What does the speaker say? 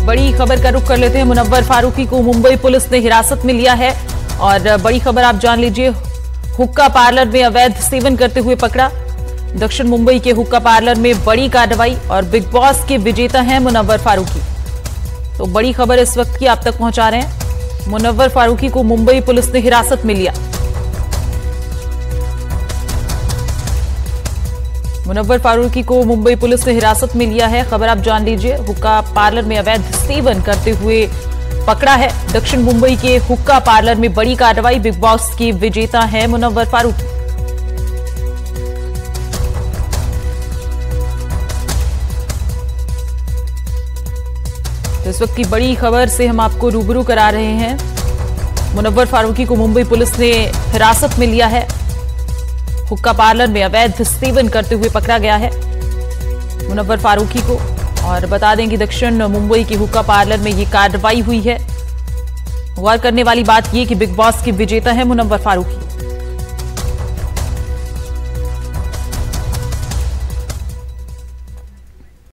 बड़ी खबर का रुख कर लेते हैं। मुनव्वर फारूकी को मुंबई पुलिस ने हिरासत में लिया है और बड़ी खबर आप जान लीजिए। हुक्का पार्लर में अवैध सेवन करते हुए पकड़ा। दक्षिण मुंबई के हुक्का पार्लर में बड़ी कार्रवाई और बिग बॉस के विजेता हैं मुनव्वर फारूकी। तो बड़ी खबर इस वक्त की आप तक पहुंचा रहे हैं। मुनव्वर फारूकी को मुंबई पुलिस ने हिरासत में लिया। मुनव्वर फारूकी को मुंबई पुलिस ने हिरासत में लिया है। खबर आप जान लीजिए। हुक्का पार्लर में अवैध सेवन करते हुए पकड़ा है। दक्षिण मुंबई के हुक्का पार्लर में बड़ी कार्रवाई। बिग बॉस की विजेता है मुनव्वर फारूकी। तो इस वक्त की बड़ी खबर से हम आपको रूबरू करा रहे हैं। मुनव्वर फारूकी को मुंबई पुलिस ने हिरासत में लिया है। हुक्का पार्लर में अवैध सेवन करते हुए पकड़ा गया है मुनव्वर फारूकी को। और बता दें कि दक्षिण मुंबई के हुक्का पार्लर में ये कार्रवाई हुई है। गौर करने वाली बात ये कि बिग बॉस के विजेता है मुनव्वर फारूकी।